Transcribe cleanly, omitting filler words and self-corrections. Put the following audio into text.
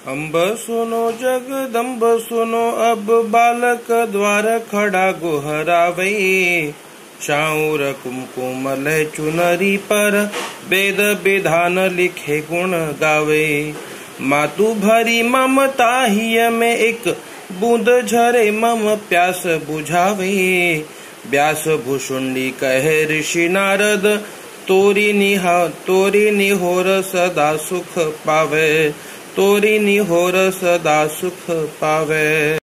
अम्ब सुनो जगदम्ब सुनो, अब बालक द्वार खड़ा गोहरावे। चाउर कुमकुम लय चुनरी पर, वेद विधान लिखे गुण गावे। मातु भरी ममता हिय में, एक बूंद झरे मम प्यास बुझावे। व्यास भुषुंडी कहे ऋषि नारद, तोरी निहोर सदा सुख पावे। तोरी निहोर सदा सुख पावे।